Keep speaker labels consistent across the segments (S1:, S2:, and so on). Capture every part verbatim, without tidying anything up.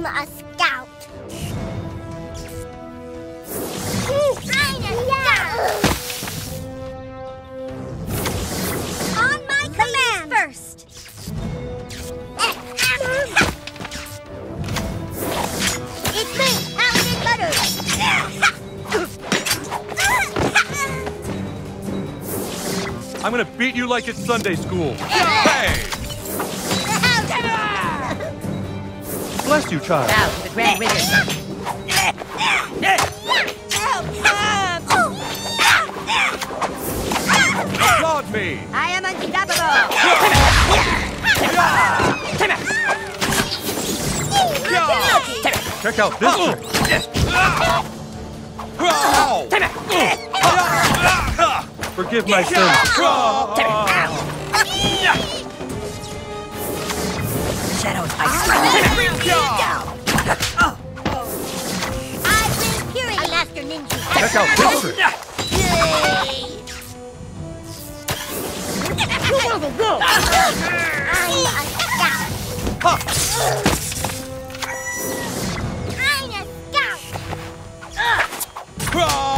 S1: a scout. I'm a scout. On my command first. It's me, Paladin Butters.
S2: I'm gonna beat you like it's Sunday school. Hey! Bless you, child.
S3: Now to the Grand Wizard.
S2: Applaud me!
S3: I am unstoppable!
S2: Check out this trick. Forgive my sins.
S3: Shadows, I swear.
S1: I bring purity, Master Ninja.
S2: Check out this trick.
S1: I'm a scout.
S2: Ha!
S1: I'm a scout.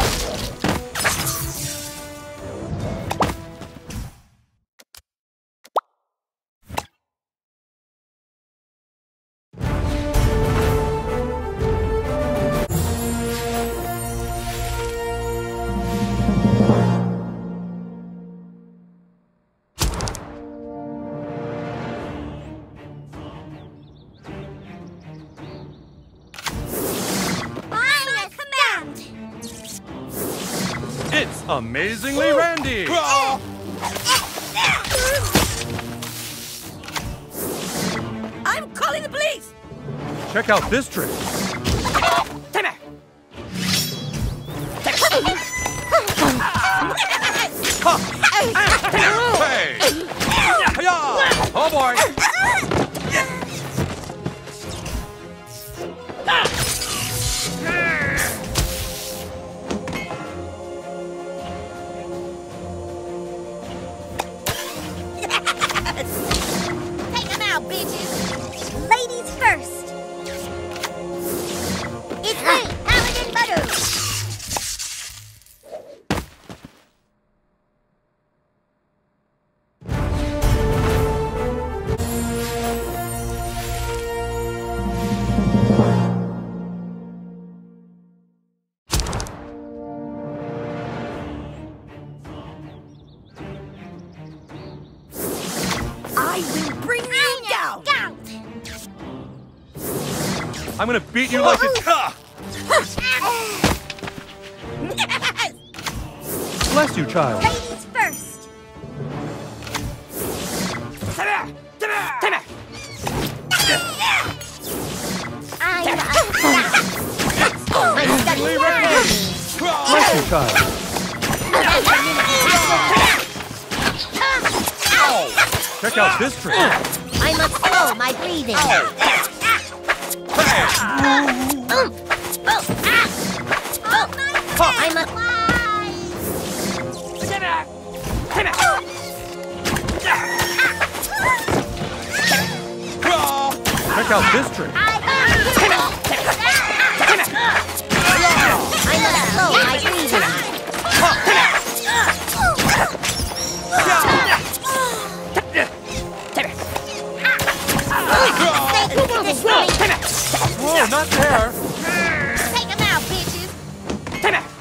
S2: It's amazingly Randy!
S3: I'm calling the police!
S2: Check out this trick.
S3: Come here!
S2: Hey! Hi-ya! Oh boy!
S1: Take them out, bitches. Ladies first. It's me, Paladin Butters.
S3: I will bring you down!
S1: Scout.
S2: I'm gonna beat you like it's... Bless you, child.
S1: Ladies first.
S3: Come here! Come here! Come here!
S1: I'm a scout. I'm studying words.
S2: Bless you, child. Check out this trick.
S1: I must slow my breathing. I must fly.
S3: Come here! Come here!
S2: Check out this trick.
S1: I must slow my breathing.
S2: Whoa, not there.
S1: Take them out, bitches.
S3: Come here!